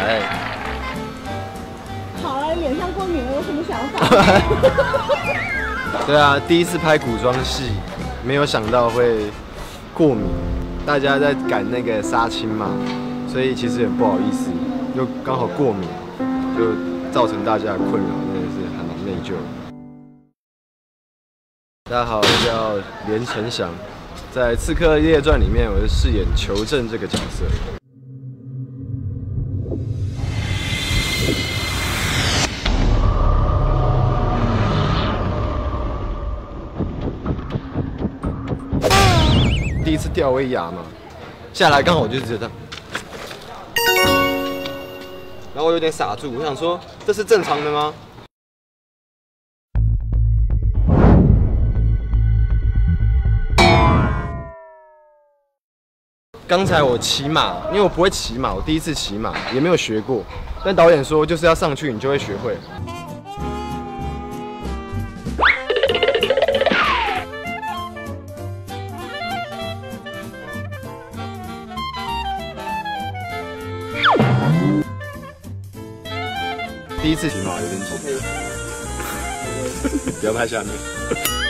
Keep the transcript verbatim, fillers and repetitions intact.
哎。 好啊，脸上过敏了，有什么想法？ 对啊，第一次拍古装戏，没有想到会过敏。大家在赶那个杀青嘛，所以其实也不好意思，又刚好过敏，就造成大家的困扰，真的是还蛮内疚的。大家好，我叫连承祥，在《刺客列传》里面，我是饰演裘正这个角色。第一次吊威亚嘛，下来刚好我就觉得，然后我有点傻住，我想说这是正常的吗？刚才我骑马，因为我不会骑马，我第一次骑马，也没有学过，但导演说就是要上去你就会学会。第一次骑马有点紧，不要拍下面。